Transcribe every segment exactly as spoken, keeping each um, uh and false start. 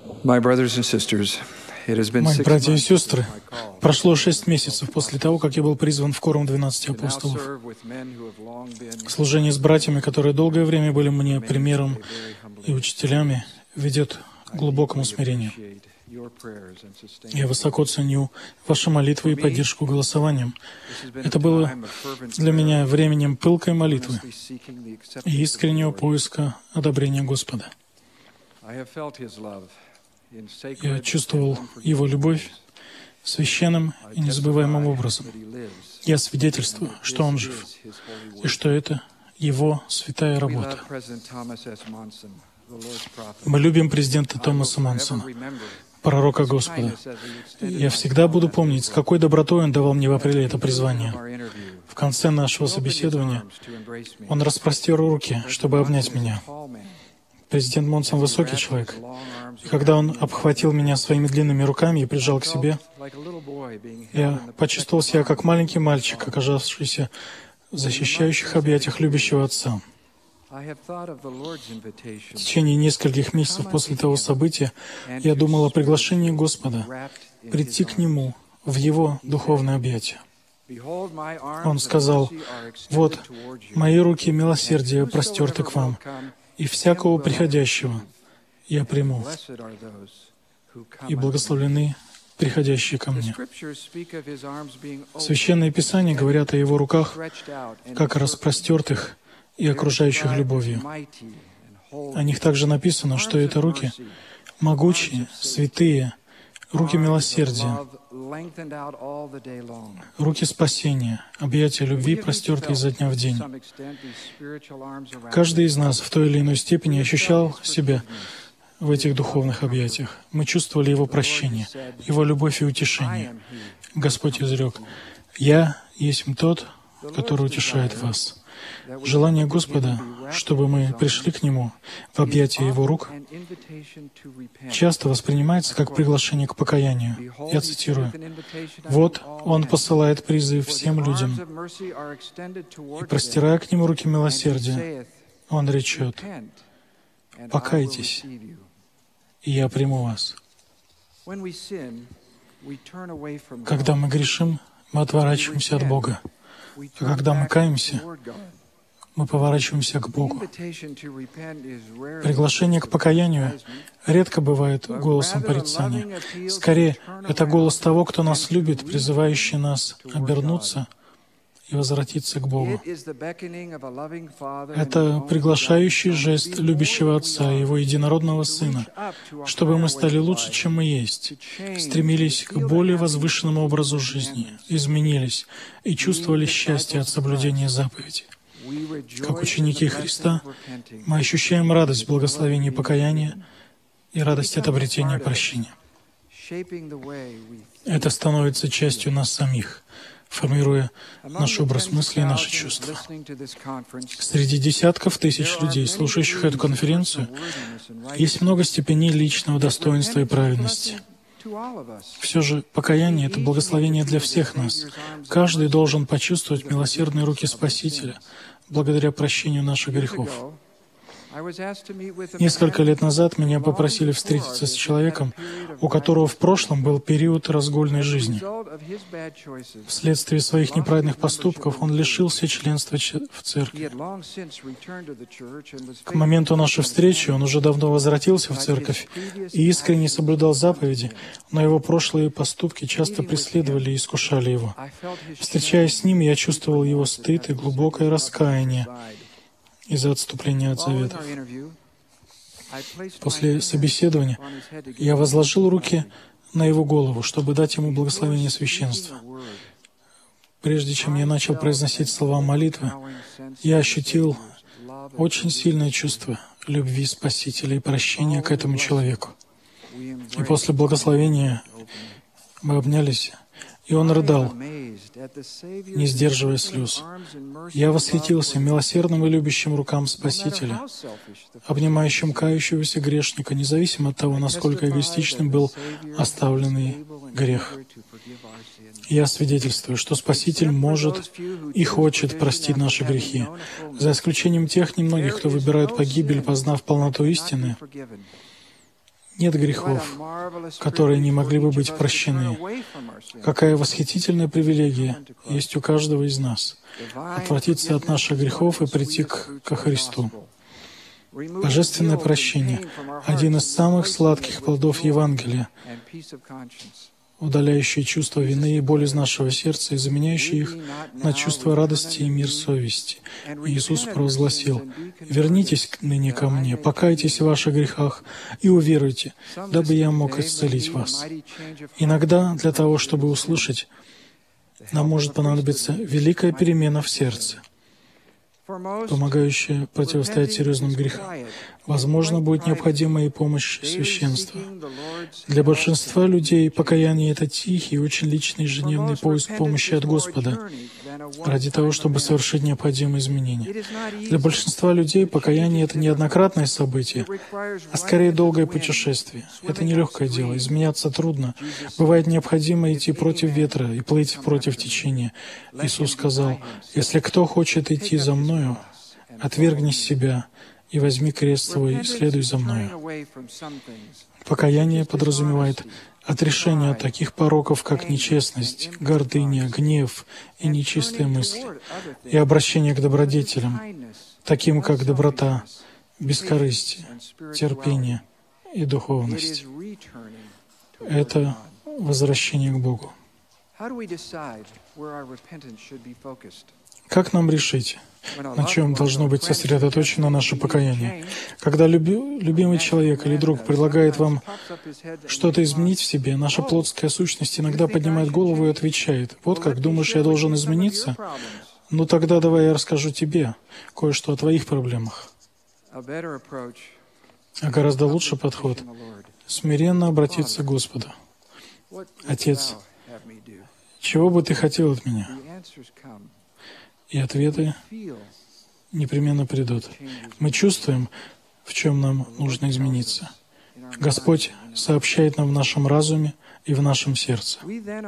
Мои братья и сестры, прошло шесть месяцев после того, как я был призван в Корум двенадцати апостолов. Служение с братьями, которые долгое время были мне примером и учителями, ведет к глубокому смирению. Я высоко ценю ваши молитвы и поддержку голосованием. Это было для меня временем пылкой молитвы и искреннего поиска одобрения Господа. Я чувствовал Его любовь священным и незабываемым образом. Я свидетельствую, что Он жив, и что это Его святая работа. Мы любим президента Томаса Монсона, пророка Господа. Я всегда буду помнить, с какой добротой он давал мне в апреле это призвание. В конце нашего собеседования он распростер руки, чтобы обнять меня. Президент Монсон — высокий человек. И когда он обхватил меня своими длинными руками и прижал к себе, я почувствовал себя как маленький мальчик, оказавшийся в защищающих объятиях любящего отца. В течение нескольких месяцев после того события я думал о приглашении Господа прийти к Нему в Его духовное объятие. Он сказал: «Вот, мои руки милосердия простерты к вам, и всякого приходящего я приму, и благословлены приходящие ко мне». Священные Писания говорят о Его руках, как о распростертых и окружающих любовью. О них также написано, что это руки могучие, святые, руки милосердия, руки спасения, объятия любви, простертые изо дня в день. Каждый из нас в той или иной степени ощущал себя в этих духовных объятиях. Мы чувствовали Его прощение, Его любовь и утешение. Господь изрек: «Я есть тот, который утешает вас». Желание Господа, чтобы мы пришли к Нему в объятия Его рук, часто воспринимается как приглашение к покаянию. Я цитирую: «Вот Он посылает призыв всем людям, и, простирая к Нему руки милосердия, Он речет: покайтесь, и я приму вас». Когда мы грешим, мы отворачиваемся от Бога. А когда мы каемся, мы поворачиваемся к Богу. Приглашение к покаянию редко бывает голосом порицания. Скорее, это голос того, кто нас любит, призывающий нас обернуться и возвратиться к Богу. Это приглашающий жест любящего Отца и Его единородного Сына, чтобы мы стали лучше, чем мы есть, стремились к более возвышенному образу жизни, изменились и чувствовали счастье от соблюдения заповедей. Как ученики Христа, мы ощущаем радость в благословении покаяния и радость от обретения прощения. Это становится частью нас самих, формируя наш образ мысли и наши чувства. Среди десятков тысяч людей, слушающих эту конференцию, есть много степеней личного достоинства и праведности. Все же покаяние — это благословение для всех нас. Каждый должен почувствовать милосердные руки Спасителя благодаря прощению наших грехов. Несколько лет назад меня попросили встретиться с человеком, у которого в прошлом был период разгульной жизни. Вследствие своих неправедных поступков он лишился членства в церкви. К моменту нашей встречи он уже давно возвратился в церковь и искренне соблюдал заповеди, но его прошлые поступки часто преследовали и искушали его. Встречаясь с ним, я чувствовал его стыд и глубокое раскаяние из-за отступления от заветов. После собеседования я возложил руки на его голову, чтобы дать ему благословение священства. Прежде чем я начал произносить слова молитвы, я ощутил очень сильное чувство любви Спасителя и прощения к этому человеку. И после благословения мы обнялись, и он рыдал, не сдерживая слез. Я восхитился милосердным и любящим рукам Спасителя, обнимающим кающегося грешника, независимо от того, насколько эгоистичным был оставленный грех. Я свидетельствую, что Спаситель может и хочет простить наши грехи, за исключением тех немногих, кто выбирает погибель, познав полноту истины. Нет грехов, которые не могли бы быть прощены. Какая восхитительная привилегия есть у каждого из нас отвратиться от наших грехов и прийти к, ко Христу. Божественное прощение — один из самых сладких плодов Евангелия, удаляющий чувство вины и боль из нашего сердца и заменяющий их на чувство радости и мир совести. Иисус провозгласил: «Вернитесь ныне ко мне, покайтесь в ваших грехах и уверуйте, дабы я мог исцелить вас». Иногда для того, чтобы услышать, нам может понадобиться великая перемена в сердце, помогающая противостоять серьезным грехам. Возможно, будет необходима и помощь священства. Для большинства людей покаяние — это тихий и очень личный ежедневный поиск помощи от Господа ради того, чтобы совершить необходимые изменения. Для большинства людей покаяние — это не однократное событие, а скорее долгое путешествие. Это нелегкое дело, изменяться трудно. Бывает необходимо идти против ветра и плыть против течения. Иисус сказал: «Если кто хочет идти за Мною, отвергни себя и возьми крест свой и следуй за Мною». Покаяние подразумевает отрешение от таких пороков, как нечестность, гордыня, гнев и нечистые мысли, и обращение к добродетелям, таким как доброта, бескорыстие, терпение и духовность. Это возвращение к Богу. Как нам решить, на чем должно быть сосредоточено наше покаяние? Когда люби, любимый человек или друг предлагает вам что-то изменить в себе, наша плотская сущность иногда поднимает голову и отвечает: «Вот как, думаешь, я должен измениться? Ну тогда давай я расскажу тебе кое-что о твоих проблемах». А гораздо лучший подход — смиренно обратиться к Господу. «Отец, чего бы Ты хотел от меня?» И ответы непременно придут. Мы чувствуем, в чем нам нужно измениться. Господь сообщает нам в нашем разуме и в нашем сердце.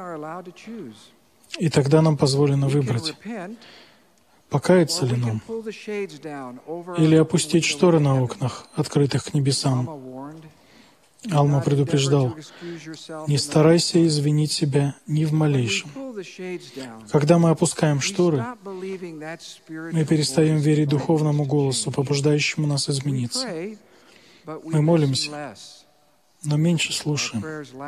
И тогда нам позволено выбрать, покаяться ли нам, или опустить шторы на окнах, открытых к небесам. Алма предупреждал: «Не старайся извинить себя ни в малейшем». Когда мы опускаем шторы, мы перестаем верить духовному голосу, побуждающему нас измениться. Мы молимся, но меньше слушаем.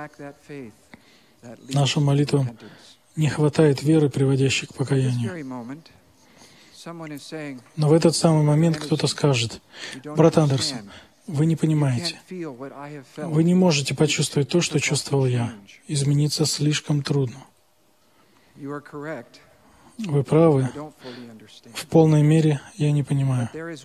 Нашим молитвам не хватает веры, приводящей к покаянию. Но в этот самый момент кто-то скажет: «Брат Андерсон, вы не понимаете. Вы не можете почувствовать то, что чувствовал я. Измениться слишком трудно». Вы правы. В полной мере я не понимаю.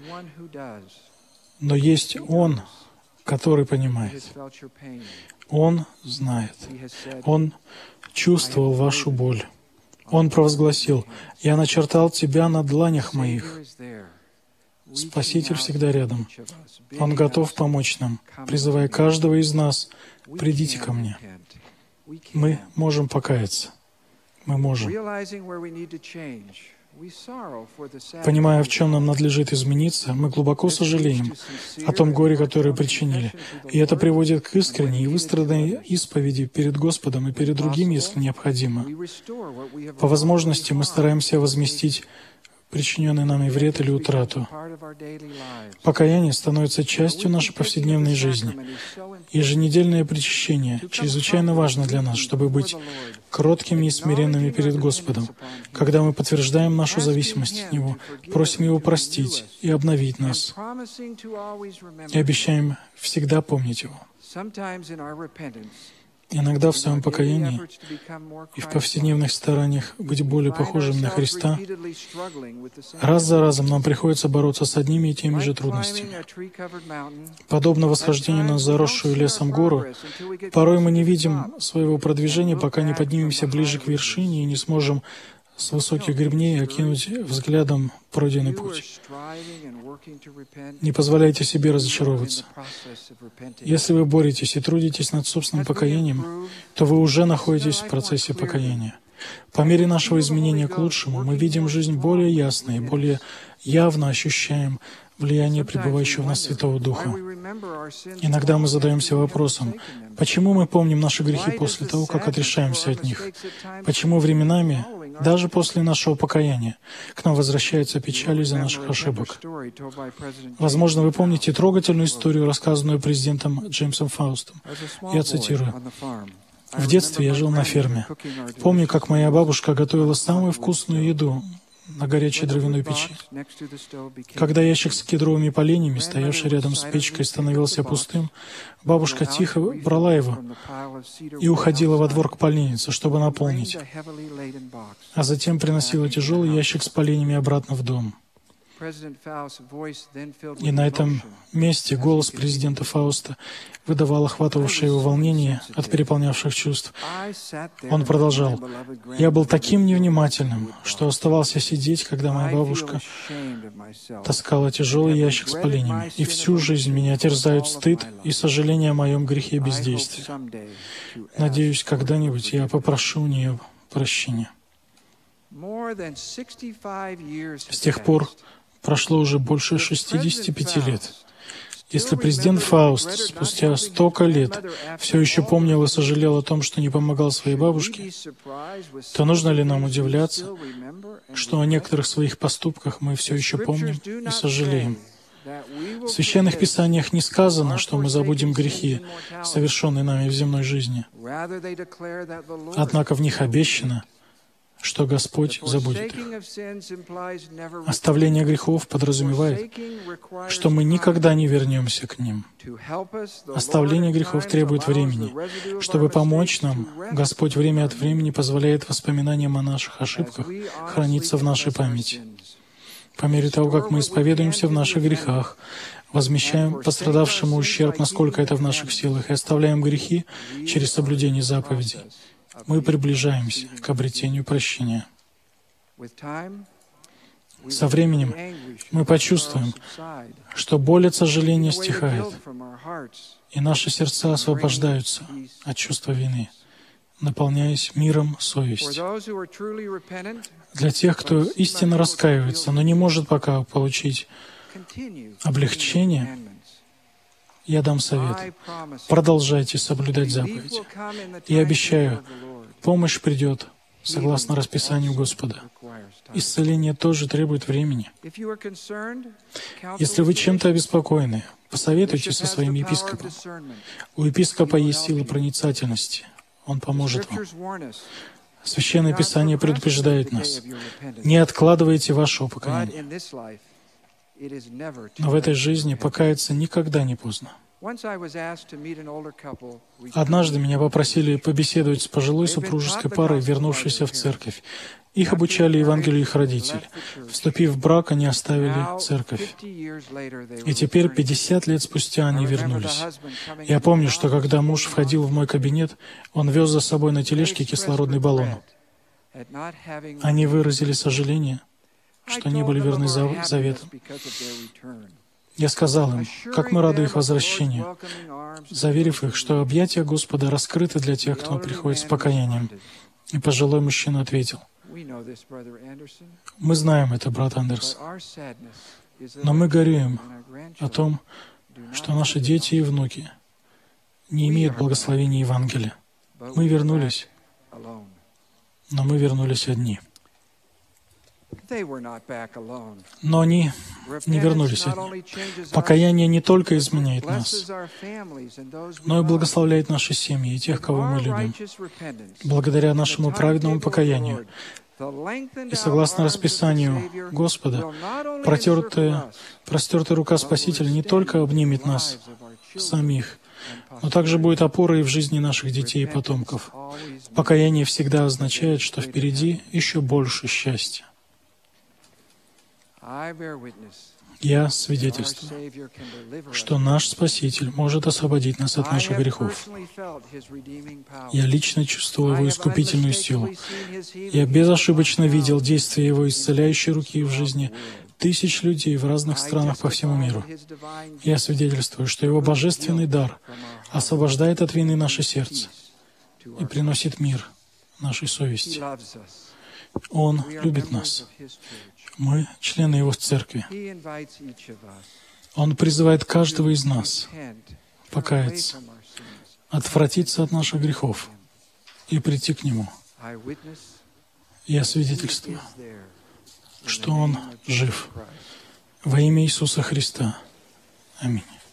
Но есть Он, который понимает. Он знает. Он чувствовал вашу боль. Он провозгласил: «Я начертал тебя на дланях моих». Спаситель всегда рядом. Он готов помочь нам, призывая каждого из нас: «Придите ко мне». Мы можем покаяться. Мы можем. Понимая, в чем нам надлежит измениться, мы глубоко сожалеем о том горе, которое причинили. И это приводит к искренней и выстраданной исповеди перед Господом и перед другими, если необходимо. По возможности мы стараемся возместить причиненный нами вред или утрату. Покаяние становится частью нашей повседневной жизни. Еженедельное причащение чрезвычайно важно для нас, чтобы быть кроткими и смиренными перед Господом. Когда мы подтверждаем нашу зависимость от Него, просим Его простить и обновить нас, и обещаем всегда помнить Его. Иногда в своем покаянии и в повседневных стараниях быть более похожим на Христа, раз за разом нам приходится бороться с одними и теми же трудностями. Подобно восхождению на заросшую лесом гору, порой мы не видим своего продвижения, пока не поднимемся ближе к вершине и не сможем с высоких гребней окинуть взглядом пройденный путь. Не позволяйте себе разочаровываться. Если вы боретесь и трудитесь над собственным покаянием, то вы уже находитесь в процессе покаяния. По мере нашего изменения к лучшему мы видим жизнь более ясно и более явно ощущаем влияние пребывающего в нас Святого Духа. Иногда мы задаемся вопросом, почему мы помним наши грехи после того, как отрешаемся от них? Почему временами, даже после нашего покаяния, к нам возвращается печаль из-за наших ошибок? Возможно, вы помните трогательную историю, рассказанную президентом Джеймсом Фаустом. Я цитирую. «В детстве я жил на ферме. Помню, как моя бабушка готовила самую вкусную еду на горячей дровяной печи. Когда ящик с кедровыми поленьями, стоявший рядом с печкой, становился пустым, бабушка тихо брала его и уходила во двор к поленнице, чтобы наполнить, а затем приносила тяжелый ящик с поленьями обратно в дом». И на этом месте голос президента Фауста выдавал охватывавшее его волнение от переполнявших чувств. Он продолжал. «Я был таким невнимательным, что оставался сидеть, когда моя бабушка таскала тяжелый ящик с поленьями, и всю жизнь меня терзают стыд и сожаление о моем грехе бездействия. Надеюсь, когда-нибудь я попрошу у нее прощения». С тех пор прошло уже больше шестидесяти пяти лет. Если президент Фауст спустя столько лет все еще помнил и сожалел о том, что не помогал своей бабушке, то нужно ли нам удивляться, что о некоторых своих поступках мы все еще помним и сожалеем? В Священных Писаниях не сказано, что мы забудем грехи, совершенные нами в земной жизни. Однако в них обещано, что Господь забудет их. Оставление грехов подразумевает, что мы никогда не вернемся к ним. Оставление грехов требует времени. Чтобы помочь нам, Господь время от времени позволяет воспоминаниям о наших ошибках храниться в нашей памяти. По мере того, как мы исповедуемся в наших грехах, возмещаем пострадавшему ущерб, насколько это в наших силах, и оставляем грехи через соблюдение заповедей, мы приближаемся к обретению прощения. Со временем мы почувствуем, что боль от сожаления стихает, и наши сердца освобождаются от чувства вины, наполняясь миром совести. Для тех, кто истинно раскаивается, но не может пока получить облегчение, я дам совет. Продолжайте соблюдать заповедь. И обещаю, помощь придет согласно расписанию Господа. Исцеление тоже требует времени. Если вы чем-то обеспокоены, посоветуйте со своим епископом. У епископа есть сила проницательности. Он поможет вам. Священное Писание предупреждает нас. Не откладывайте ваше покаяние. Но в этой жизни покаяться никогда не поздно. Однажды меня попросили побеседовать с пожилой супружеской парой, вернувшейся в церковь. Их обучали Евангелию их родители. Вступив в брак, они оставили церковь. И теперь, пятьдесят лет спустя, они вернулись. Я помню, что когда муж входил в мой кабинет, он вез за собой на тележке кислородный баллон. Они выразили сожаление, что не были верны заветам. Я сказал им, как мы рады их возвращению, заверив их, что объятия Господа раскрыты для тех, кто приходит с покаянием. И пожилой мужчина ответил, «Мы знаем это, брат Андерс, но мы горюем о том, что наши дети и внуки не имеют благословения Евангелия. Мы вернулись, но мы вернулись одни». Но они не вернулись одни. Покаяние не только изменяет нас, но и благословляет наши семьи и тех, кого мы любим. Благодаря нашему праведному покаянию и согласно расписанию Господа, протертая, простертая рука Спасителя не только обнимет нас самих, но также будет опорой в жизни наших детей и потомков. Покаяние всегда означает, что впереди еще больше счастья. Я свидетельствую, что наш Спаситель может освободить нас от наших грехов. Я лично чувствовал Его искупительную силу. Я безошибочно видел действие Его исцеляющей руки в жизни тысяч людей в разных странах по всему миру. Я свидетельствую, что Его божественный дар освобождает от вины наше сердце и приносит мир нашей совести. Он любит нас. Мы члены Его церкви. Он призывает каждого из нас покаяться, отвратиться от наших грехов и прийти к Нему. Я свидетельствую, что Он жив во имя Иисуса Христа. Аминь.